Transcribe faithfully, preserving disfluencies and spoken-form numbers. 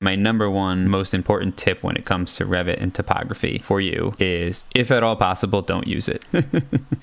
My number one most important tip when it comes to Revit and topography for you is, if at all possible, don't use it.